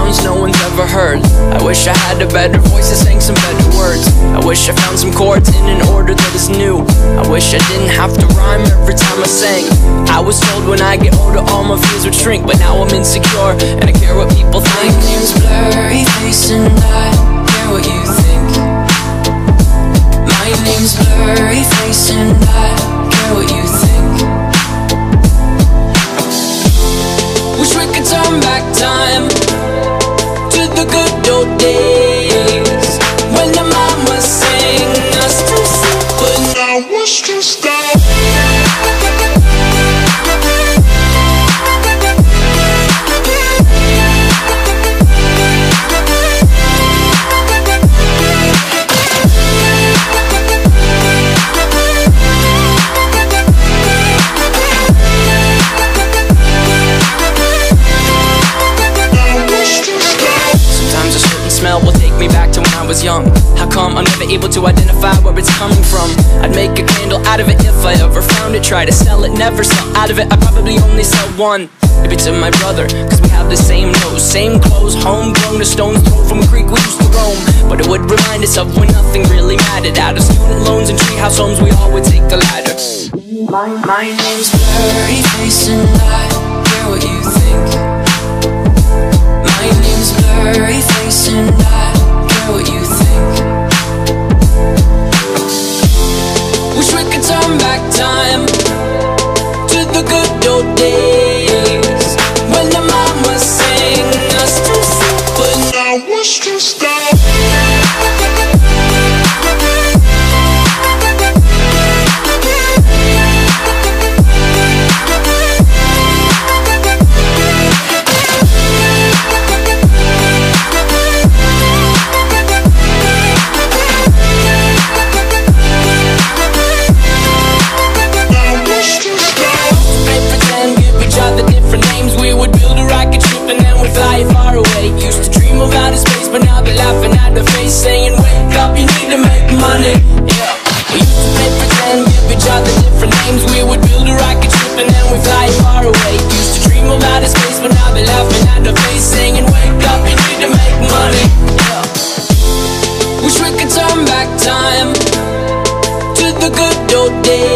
sounds no one's ever heard. I wish I had a better voice that sang some better words. I wish I found some chords in an order that is new. I wish I didn't have to rhyme every time I sang. I was told when I get older all my fears would shrink, but now I'm insecure and I care what people think. My name's Blurryface and I care what you think. My name's Blurryface and I care what you think. Wish we could turn back time to the good old days when the mama sang us to sleep, but now it's just that. Will take me back to when I was young. How come I'm never able to identify where it's coming from? I'd make a candle out of it if I ever found it. Try to sell it, never sell out of it. I'd probably only sell one. Maybe to my brother, cause we have the same nose, same clothes, homegrown, a stone's throw from a creek we used to roam. But it would remind us of when nothing really mattered. Out of student loans and treehouse homes, we all would take the ladder. My name's Blurryface and I care what you think. My name's Blurryface and I care what you think. Wish we could turn back time to the good old days when the mama sang us to sleep, but now it's just that. Fly far away, used to dream of outer space, but now they're laughing at the face, saying wake up, you need to make money. Yeah, we used to play pretend, give each other different names. We would build a rocket ship and then we fly far away. Used to dream of outer space, but now they're laughing at the face, saying wake up, you need to make money. Yeah, wish we could turn back time to the good old days